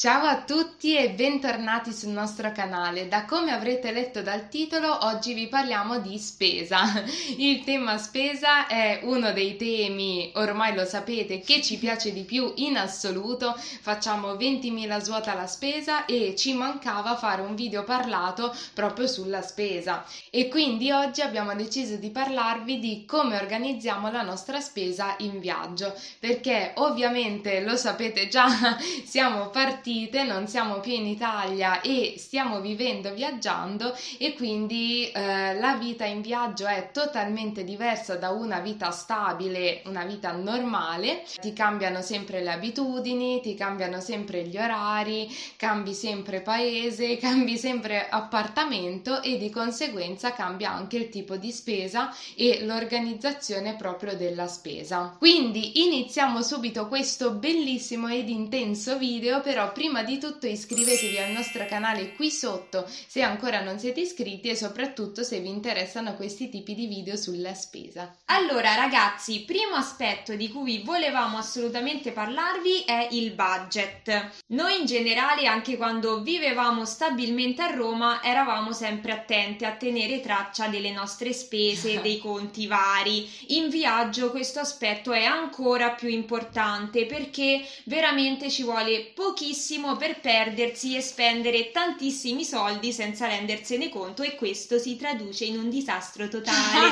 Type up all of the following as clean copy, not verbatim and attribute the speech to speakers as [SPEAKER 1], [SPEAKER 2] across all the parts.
[SPEAKER 1] Ciao a tutti e bentornati sul nostro canale. Da come avrete letto dal titolo, oggi vi parliamo di spesa. Il tema spesa è uno dei temi, ormai lo sapete, che ci piace di più in assoluto. Facciamo 20.000 svuota alla spesa e ci mancava fare un video parlato proprio sulla spesa. E quindi oggi abbiamo deciso di parlarvi di come organizziamo la nostra spesa in viaggio, perché ovviamente lo sapete già, siamo partite, non siamo più in Italia e stiamo vivendo viaggiando e quindi la vita in viaggio è totalmente diversa da una vita stabile, una vita normale. Ti cambiano sempre le abitudini, ti cambiano sempre gli orari, cambi sempre paese, cambi sempre appartamento e di conseguenza cambia anche il tipo di spesa e l'organizzazione proprio della spesa. Quindi iniziamo subito questo bellissimo ed intenso video, però prima di tutto iscrivetevi al nostro canale qui sotto se ancora non siete iscritti e soprattutto se vi interessano questi tipi di video sulla spesa.
[SPEAKER 2] Allora ragazzi, primo aspetto di cui volevamo assolutamente parlarvi è il budget. Noi in generale, anche quando vivevamo stabilmente a Roma, eravamo sempre attenti a tenere traccia delle nostre spese, dei conti vari. In viaggio questo aspetto è ancora più importante perché veramente ci vuole pochissimo per perdersi e spendere tantissimi soldi senza rendersene conto, e questo si traduce in un disastro totale.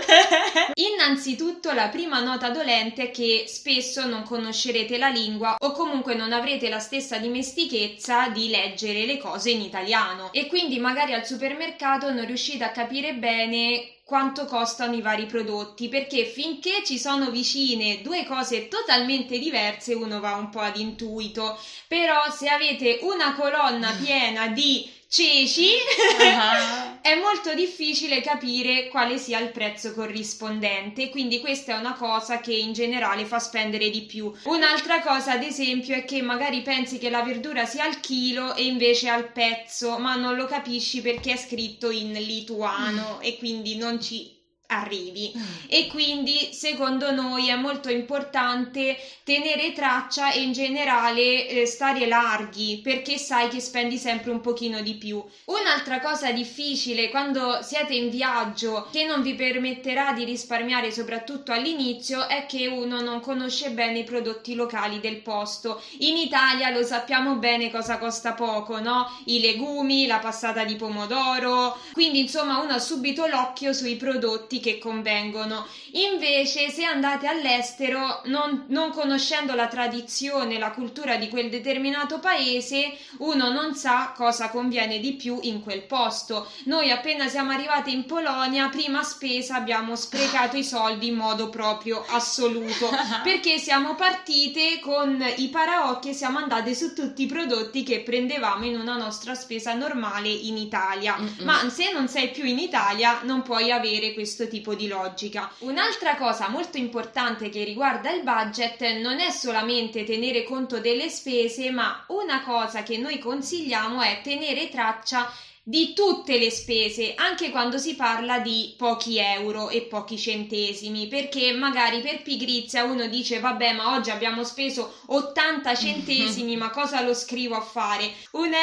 [SPEAKER 2] Innanzitutto la prima nota dolente è che spesso non conoscerete la lingua o comunque non avrete la stessa dimestichezza di leggere le cose in italiano e quindi magari al supermercato non riuscite a capire bene quanto costano i vari prodotti, perché finché ci sono vicine due cose totalmente diverse uno va un po' ad intuito, però se avete una colonna piena di ceci è molto difficile capire quale sia il prezzo corrispondente, quindi questa è una cosa che in generale fa spendere di più. Un'altra cosa ad esempio è che magari pensi che la verdura sia al chilo e invece al pezzo, ma non lo capisci perché è scritto in lituano e quindi non ci arrivi. E quindi secondo noi è molto importante tenere traccia e in generale stare larghi, perché sai che spendi sempre un pochino di più. Un'altra cosa difficile quando siete in viaggio, che non vi permetterà di risparmiare soprattutto all'inizio, è che uno non conosce bene i prodotti locali del posto. In Italia lo sappiamo bene cosa costa poco, no? I legumi, la passata di pomodoro, quindi insomma uno ha subito l'occhio sui prodotti che convengono. Invece se andate all'estero non conoscendo la tradizione, la cultura di quel determinato paese, uno non sa cosa conviene di più in quel posto. Noi appena siamo arrivati in Polonia, prima spesa abbiamo sprecato i soldi in modo proprio assoluto perché siamo partite con i paraocchi e siamo andate su tutti i prodotti che prendevamo in una nostra spesa normale in Italia. Ma se non sei più in Italia non puoi avere questo tipo di logica. Un'altra cosa molto importante che riguarda il budget non è solamente tenere conto delle spese, ma una cosa che noi consigliamo è tenere traccia di tutte le spese, anche quando si parla di pochi euro e pochi centesimi, perché magari per pigrizia uno dice vabbè, ma oggi abbiamo speso 80 centesimi, ma cosa lo scrivo a fare? Un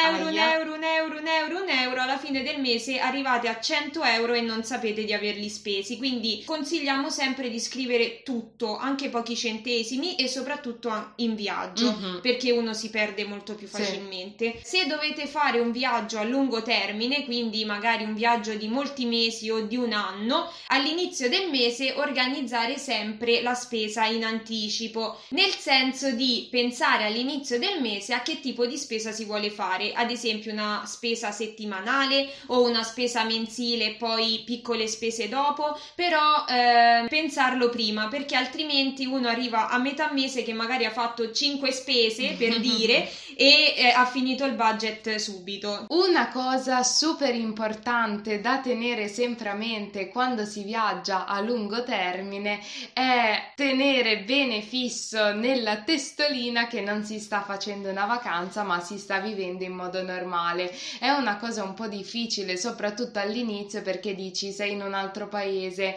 [SPEAKER 2] euro, alla fine del mese arrivate a 100 euro e non sapete di averli spesi. Quindi consigliamo sempre di scrivere tutto, anche pochi centesimi, e soprattutto in viaggio, perché uno si perde molto più facilmente. Se dovete fare un viaggio a lungo termine, quindi magari un viaggio di molti mesi o di un anno, all'inizio del mese organizzare sempre la spesa in anticipo, nel senso di pensare all'inizio del mese a che tipo di spesa si vuole fare, ad esempio una spesa settimanale o una spesa mensile e poi piccole spese dopo, però pensarlo prima, perché altrimenti uno arriva a metà mese che magari ha fatto 5 spese per dire e ha finito il budget subito.
[SPEAKER 1] Una cosa cosa super importante da tenere sempre a mente quando si viaggia a lungo termine è tenere bene fisso nella testolina che non si sta facendo una vacanza ma si sta vivendo in modo normale. È una cosa un po' difficile, soprattutto all'inizio, perché dici sei in un altro paese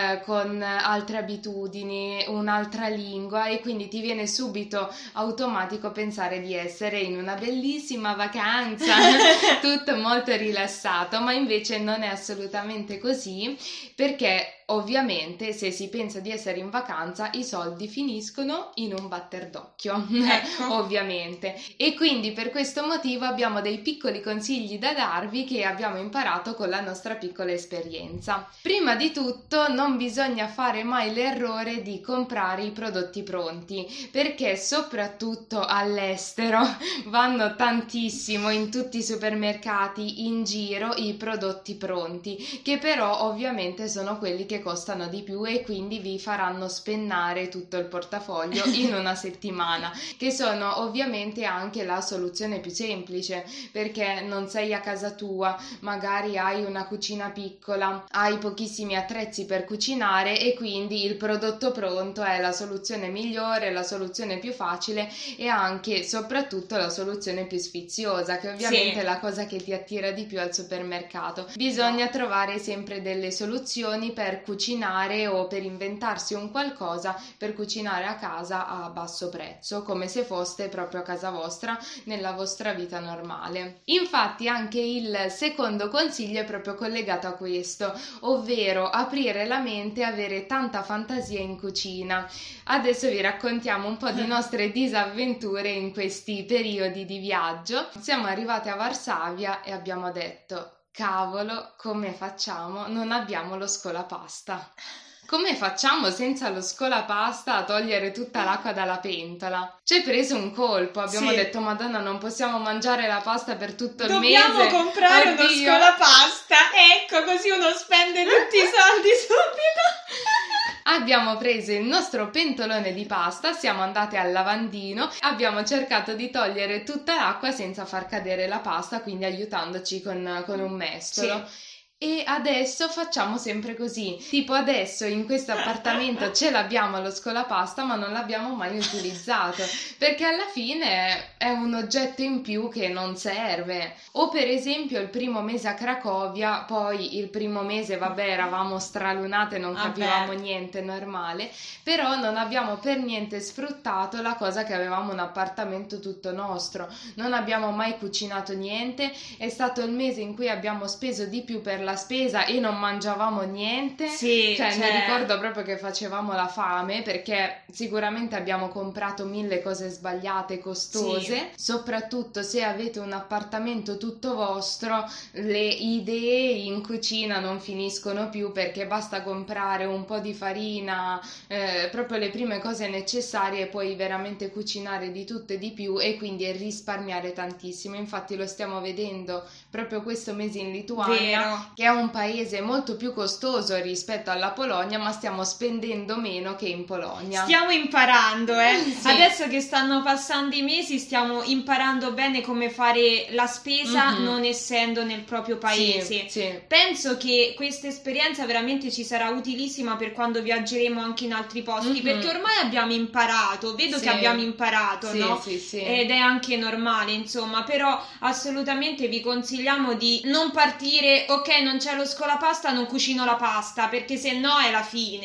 [SPEAKER 1] con altre abitudini, un'altra lingua, e quindi ti viene subito automatico pensare di essere in una bellissima vacanza, tutto molto rilassato, ma invece non è assolutamente così, perché ovviamente se si pensa di essere in vacanza i soldi finiscono in un batter d'occhio,
[SPEAKER 2] Ecco.
[SPEAKER 1] ovviamente. E quindi per questo motivo abbiamo dei piccoli consigli da darvi che abbiamo imparato con la nostra piccola esperienza. Prima di tutto non bisogna fare mai l'errore di comprare i prodotti pronti, perché soprattutto all'estero vanno tantissimo in tutti i supermercati in giro i prodotti pronti, che però ovviamente sono quelli che costano di più e quindi vi faranno spennare tutto il portafoglio in una settimana, che sono ovviamente anche la soluzione più semplice, perché non sei a casa tua, magari hai una cucina piccola, hai pochissimi attrezzi per cucinare e quindi il prodotto pronto è la soluzione migliore, la soluzione più facile e anche soprattutto la soluzione più sfiziosa, che ovviamente è la cosa che ti attira di più al supermercato. Bisogna trovare sempre delle soluzioni per cucinare o per inventarsi un qualcosa per cucinare a casa a basso prezzo, come se foste proprio a casa vostra nella vostra vita normale. Infatti anche il secondo consiglio è proprio collegato a questo, ovvero aprire la mente e avere tanta fantasia in cucina. Adesso vi raccontiamo un po' di nostre disavventure in questi periodi di viaggio. Siamo arrivati a Varsavia e abbiamo detto: cavolo, come facciamo? Non abbiamo lo scolapasta. Come facciamo senza lo scolapasta a togliere tutta l'acqua dalla pentola? Ci è preso un colpo, abbiamo detto: Madonna, non possiamo mangiare la pasta per tutto il mese.
[SPEAKER 2] Dobbiamo comprare uno scolapasta, ecco, così uno spende tutti i soldi subito.
[SPEAKER 1] Abbiamo preso il nostro pentolone di pasta, siamo andate al lavandino, abbiamo cercato di togliere tutta l'acqua senza far cadere la pasta, quindi aiutandoci con un mestolo.
[SPEAKER 2] Sì.
[SPEAKER 1] E adesso facciamo sempre così, tipo adesso in questo appartamento ce l'abbiamo lo scolapasta ma non l'abbiamo mai utilizzato, perché alla fine è un oggetto in più che non serve. O per esempio il primo mese a Cracovia, poi il primo mese vabbè eravamo stralunate, non capivamo niente, normale, però non abbiamo per niente sfruttato la cosa che avevamo un appartamento tutto nostro, non abbiamo mai cucinato niente, è stato il mese in cui abbiamo speso di più per la spesa e non mangiavamo niente. Mi ricordo proprio che facevamo la fame, perché sicuramente abbiamo comprato 1000 cose sbagliate, costose. Soprattutto se avete un appartamento tutto vostro, le idee in cucina non finiscono più, perché basta comprare un po' di farina, proprio le prime cose necessarie, e puoi veramente cucinare di tutto e di più e quindi risparmiare tantissimo. Infatti lo stiamo vedendo proprio questo mese in Lituania, che è un paese molto più costoso rispetto alla Polonia, ma stiamo spendendo meno che in Polonia.
[SPEAKER 2] Stiamo imparando, Adesso che stanno passando i mesi stiamo imparando bene come fare la spesa non essendo nel proprio paese. Penso che questa esperienza veramente ci sarà utilissima per quando viaggeremo anche in altri posti, perché ormai abbiamo imparato, che abbiamo imparato, no? Ed è anche normale, insomma, però assolutamente vi consigliamo di non partire, ok, non c'è lo scolapasta, non cucino la pasta, perché se no è la fine.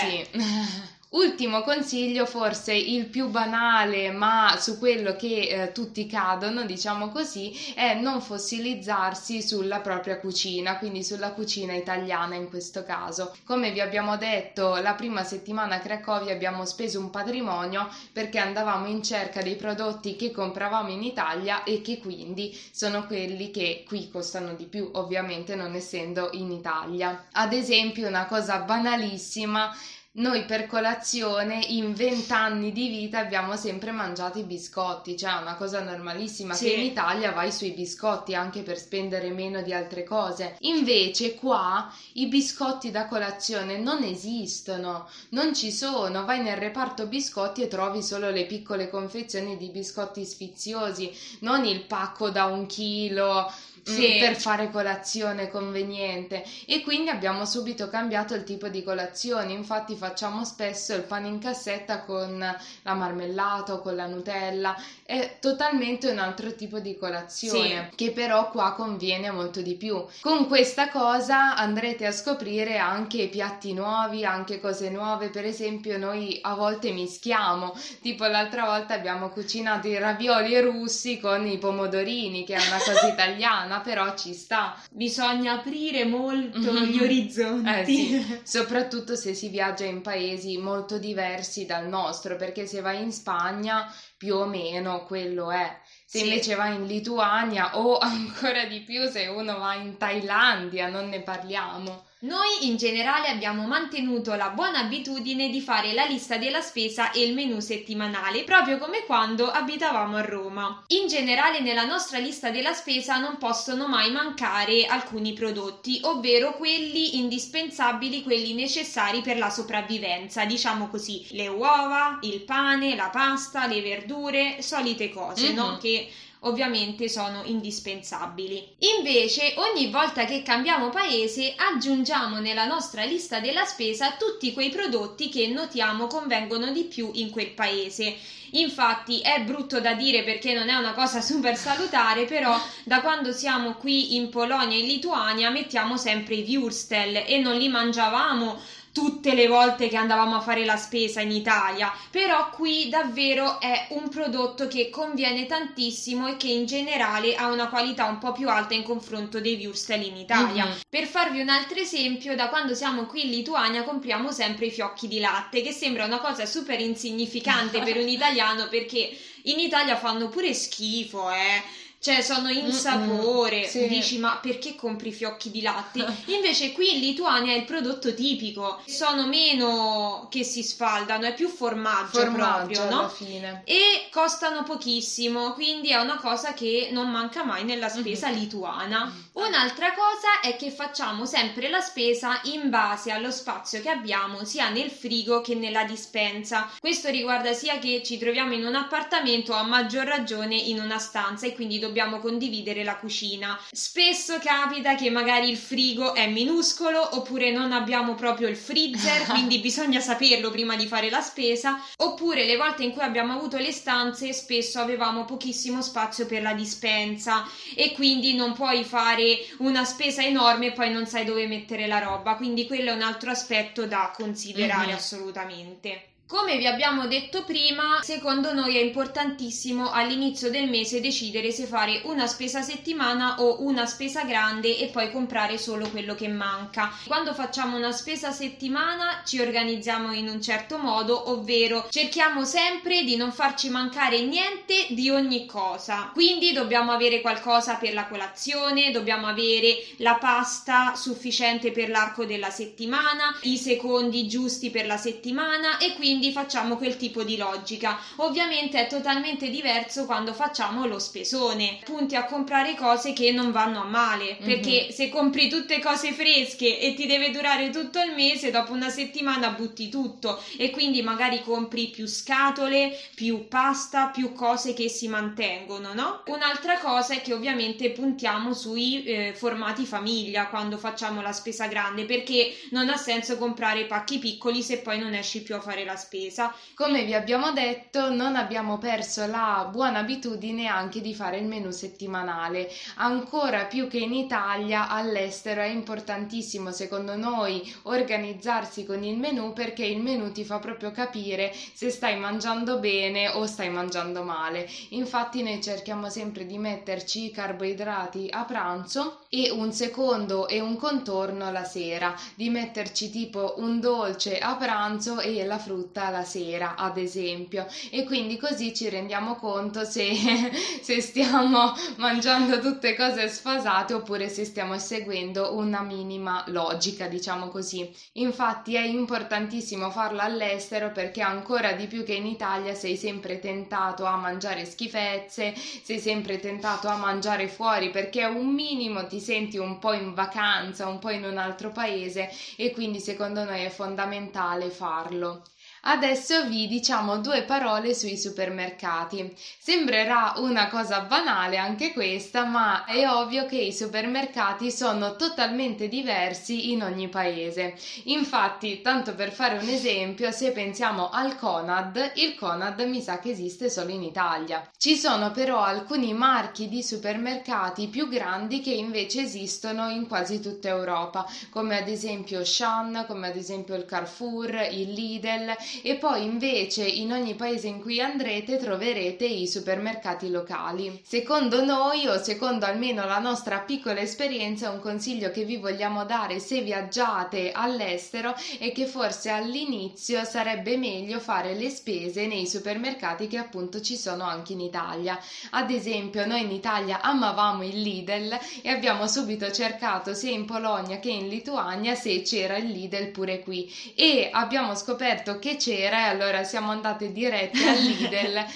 [SPEAKER 1] Ultimo consiglio, forse il più banale, ma su quello che tutti cadono, diciamo così, è non fossilizzarsi sulla propria cucina, quindi sulla cucina italiana in questo caso. Come vi abbiamo detto, la prima settimana a Cracovia abbiamo speso un patrimonio perché andavamo in cerca dei prodotti che compravamo in Italia e che quindi sono quelli che qui costano di più, ovviamente non essendo in Italia. Ad esempio, una cosa banalissima: Noi per colazione in 20 anni di vita abbiamo sempre mangiato i biscotti, cioè è una cosa normalissima
[SPEAKER 2] Sì.
[SPEAKER 1] che in Italia vai sui biscotti anche per spendere meno di altre cose. Invece qua i biscotti da colazione non esistono, non ci sono. Vai nel reparto biscotti e trovi solo le piccole confezioni di biscotti sfiziosi, non il pacco da 1 chilo.
[SPEAKER 2] Sì.
[SPEAKER 1] Per fare colazione conveniente, e quindi abbiamo subito cambiato il tipo di colazione. Infatti facciamo spesso il pane in cassetta con la marmellata o con la Nutella, è totalmente un altro tipo di colazione, che però qua conviene molto di più. Con questa cosa andrete a scoprire anche piatti nuovi, anche cose nuove. Per esempio noi a volte mischiamo, tipo l'altra volta abbiamo cucinato i ravioli russi con i pomodorini, che è una cosa italiana, però ci sta.
[SPEAKER 2] Bisogna aprire molto gli orizzonti.
[SPEAKER 1] Sì, soprattutto se si viaggia in paesi molto diversi dal nostro, perché se vai in Spagna più o meno quello è. Se
[SPEAKER 2] Sì.
[SPEAKER 1] invece vai in Lituania, o ancora di più se uno va in Thailandia, non ne parliamo.
[SPEAKER 2] Noi in generale abbiamo mantenuto la buona abitudine di fare la lista della spesa e il menù settimanale, proprio come quando abitavamo a Roma. In generale nella nostra lista della spesa non possono mai mancare alcuni prodotti, ovvero quelli indispensabili, quelli necessari per la sopravvivenza, diciamo così, le uova, il pane, la pasta, le verdure, solite cose, no? Che ovviamente sono indispensabili. Invece, ogni volta che cambiamo paese, aggiungiamo nella nostra lista della spesa tutti quei prodotti che notiamo convengono di più in quel paese. Infatti è brutto da dire perché non è una cosa super salutare, però da quando siamo qui in Polonia e in Lituania mettiamo sempre i würstel e non li mangiavamo tutte le volte che andavamo a fare la spesa in Italia, però qui davvero è un prodotto che conviene tantissimo e che in generale ha una qualità un po' più alta in confronto dei würstel in Italia. Per farvi un altro esempio, da quando siamo qui in Lituania compriamo sempre i fiocchi di latte, che sembra una cosa super insignificante per un italiano, perché in Italia fanno pure schifo, cioè sono insapore.
[SPEAKER 1] Sì.
[SPEAKER 2] Dici, ma perché compri fiocchi di latte? Invece qui in Lituania è il prodotto tipico, sono meno che si sfaldano, è più formaggio proprio,
[SPEAKER 1] alla
[SPEAKER 2] no?
[SPEAKER 1] fine.
[SPEAKER 2] E costano pochissimo, quindi è una cosa che non manca mai nella spesa lituana. Un'altra cosa è che facciamo sempre la spesa in base allo spazio che abbiamo sia nel frigo che nella dispensa. Questo riguarda sia che ci troviamo in un appartamento, a maggior ragione in una stanza, e quindi dobbiamo condividere la cucina. Spesso capita che magari il frigo è minuscolo, oppure non abbiamo proprio il freezer, quindi bisogna saperlo prima di fare la spesa, oppure le volte in cui abbiamo avuto le stanze spesso avevamo pochissimo spazio per la dispensa e quindi non puoi fare una spesa enorme e poi non sai dove mettere la roba, quindi quello è un altro aspetto da considerare assolutamente. Come vi abbiamo detto prima, secondo noi è importantissimo all'inizio del mese decidere se fare una spesa a settimana o una spesa grande e poi comprare solo quello che manca. Quando facciamo una spesa a settimana ci organizziamo in un certo modo, ovvero cerchiamo sempre di non farci mancare niente di ogni cosa. Quindi dobbiamo avere qualcosa per la colazione, dobbiamo avere la pasta sufficiente per l'arco della settimana, i secondi giusti per la settimana, e quindi facciamo quel tipo di logica. Ovviamente è totalmente diverso quando facciamo lo spesone, punti a comprare cose che non vanno a male, perché se compri tutte cose fresche e ti deve durare tutto il mese, dopo una settimana butti tutto, e quindi magari compri più scatole, più pasta, più cose che si mantengono, no? Un'altra cosa è che ovviamente puntiamo sui formati famiglia quando facciamo la spesa grande, perché non ha senso comprare pacchi piccoli se poi non esci più a fare la spesa.
[SPEAKER 1] Come vi abbiamo detto, non abbiamo perso la buona abitudine anche di fare il menù settimanale. Ancora più che in Italia, all'estero è importantissimo secondo noi organizzarsi con il menù, perché il menù ti fa proprio capire se stai mangiando bene o stai mangiando male. Infatti noi cerchiamo sempre di metterci i carboidrati a pranzo e un secondo e un contorno la sera, di metterci tipo un dolce a pranzo e la frutta frutta la sera, ad esempio, e quindi così ci rendiamo conto se stiamo mangiando tutte cose sfasate oppure se stiamo seguendo una minima logica, diciamo così. Infatti è importantissimo farlo all'estero, perché ancora di più che in Italia sei sempre tentato a mangiare schifezze, sei sempre tentato a mangiare fuori, perché un minimo ti senti un po' in vacanza, un po' in un altro paese, e quindi secondo noi è fondamentale farlo. Adesso vi diciamo due parole sui supermercati. Sembrerà una cosa banale anche questa, ma è ovvio che i supermercati sono totalmente diversi in ogni paese. Infatti, tanto per fare un esempio, se pensiamo al Conad, il Conad mi sa che esiste solo in Italia. Ci sono però alcuni marchi di supermercati più grandi che invece esistono in quasi tutta Europa, come ad esempio Auchan, come ad esempio il Carrefour, il Lidl, e poi invece in ogni paese in cui andrete troverete i supermercati locali. Secondo noi, o secondo almeno la nostra piccola esperienza, un consiglio che vi vogliamo dare se viaggiate all'estero è che forse all'inizio sarebbe meglio fare le spese nei supermercati che appunto ci sono anche in Italia. Ad esempio, noi in Italia amavamo il Lidl e abbiamo subito cercato sia in Polonia che in Lituania se c'era il Lidl pure qui, e abbiamo scoperto che c'era, e allora siamo andate dirette al Lidl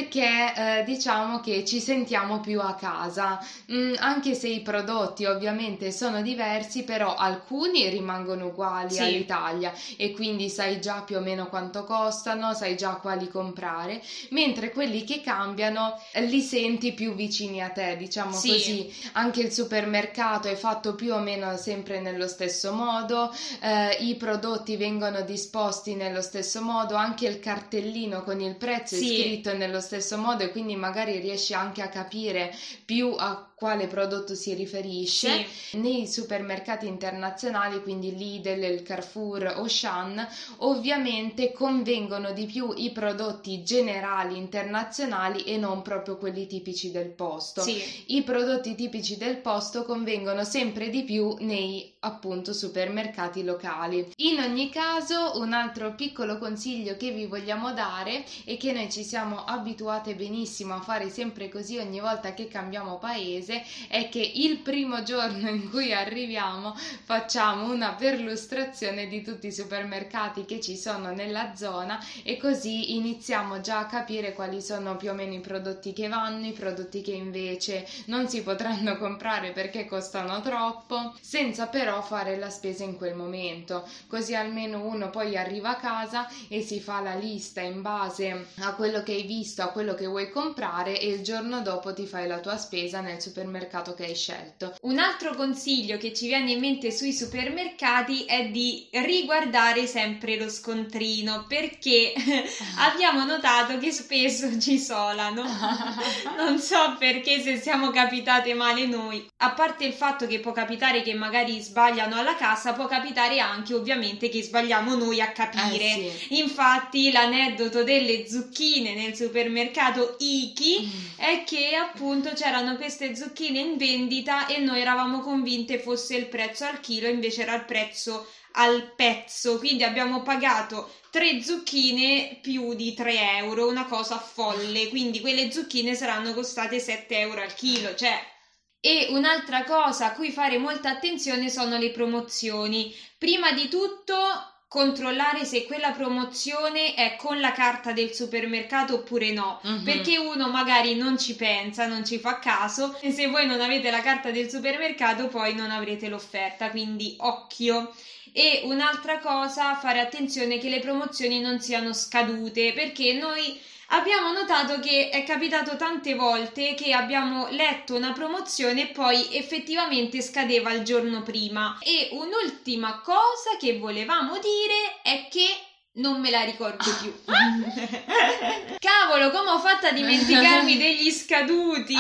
[SPEAKER 1] perché diciamo che ci sentiamo più a casa, anche se i prodotti ovviamente sono diversi, però alcuni rimangono uguali all'Italia e quindi sai già più o meno quanto costano, sai già quali comprare, mentre quelli che cambiano li senti più vicini a te, diciamo così. Anche il supermercato è fatto più o meno sempre nello stesso modo, i prodotti vengono disposti nello stesso modo, anche il cartellino con il prezzo è scritto nello stesso modo, e quindi magari riesci anche a capire più a quale prodotto si riferisce. Nei supermercati internazionali, quindi Lidl, il Carrefour, Auchan, ovviamente convengono di più i prodotti generali internazionali e non proprio quelli tipici del posto. I prodotti tipici del posto convengono sempre di più nei appunto supermercati locali. In ogni caso, un altro piccolo consiglio che vi vogliamo dare, e che noi ci siamo abituate benissimo a fare sempre così ogni volta che cambiamo paese, è che il primo giorno in cui arriviamo facciamo una perlustrazione di tutti i supermercati che ci sono nella zona, e così iniziamo già a capire quali sono più o meno i prodotti che vanno, i prodotti che invece non si potranno comprare perché costano troppo, senza però fare la spesa in quel momento. Così almeno uno poi arriva a casa e si fa la lista in base a quello che hai visto, a quello che vuoi comprare, e il giorno dopo ti fai la tua spesa nel supermercato che hai scelto.
[SPEAKER 2] Un altro consiglio che ci viene in mente sui supermercati è di riguardare sempre lo scontrino, perché abbiamo notato che spesso ci isolano. Non so perché, se siamo capitate male noi. A parte il fatto che può capitare che magari sbagliano alla cassa, può capitare anche ovviamente che sbagliamo noi a capire. Infatti l'aneddoto delle zucchine nel supermercato Iki è che appunto c'erano queste zucchine in vendita e noi eravamo convinte fosse il prezzo al chilo, invece era il prezzo al pezzo, quindi abbiamo pagato 3 zucchine più di 3 euro, una cosa folle. Quindi quelle zucchine saranno costate 7 euro al chilo, cioè. E un'altra cosa a cui fare molta attenzione sono le promozioni. Prima di tutto controllare se quella promozione è con la carta del supermercato oppure no, perché uno magari non ci pensa, non ci fa caso, e se voi non avete la carta del supermercato poi non avrete l'offerta, quindi occhio. E un'altra cosa, fare attenzione che le promozioni non siano scadute, perché noi abbiamo notato che è capitato tante volte che abbiamo letto una promozione e poi effettivamente scadeva il giorno prima. E un'ultima cosa che volevamo dire è che non me la ricordo più. Cavolo, come ho fatto a dimenticarmi degli scaduti?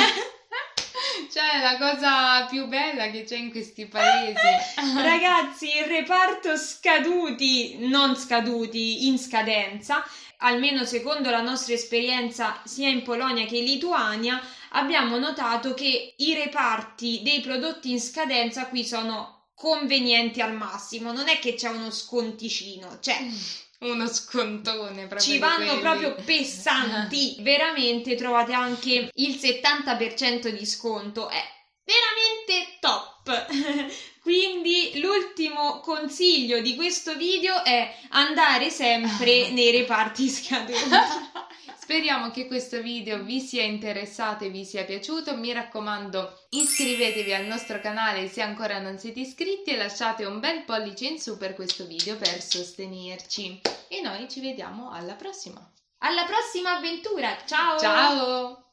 [SPEAKER 1] Cioè, la cosa più bella che c'è in questi paesi.
[SPEAKER 2] Ragazzi, il reparto scaduti, non scaduti, in scadenza, almeno secondo la nostra esperienza sia in Polonia che in Lituania, abbiamo notato che i reparti dei prodotti in scadenza qui sono convenienti al massimo. Non è che c'è uno sconticino, cioè
[SPEAKER 1] Uno scontone proprio
[SPEAKER 2] ci
[SPEAKER 1] di
[SPEAKER 2] vanno
[SPEAKER 1] quelli.
[SPEAKER 2] proprio pesanti. Veramente trovate anche il 70% di sconto, è veramente top. Quindi l'ultimo consiglio di questo video è andare sempre nei reparti scaduti.
[SPEAKER 1] Speriamo che questo video vi sia interessato e vi sia piaciuto. Mi raccomando, iscrivetevi al nostro canale se ancora non siete iscritti e lasciate un bel pollice in su per questo video per sostenerci. E noi ci vediamo alla prossima.
[SPEAKER 2] Alla prossima avventura, ciao!
[SPEAKER 1] Ciao!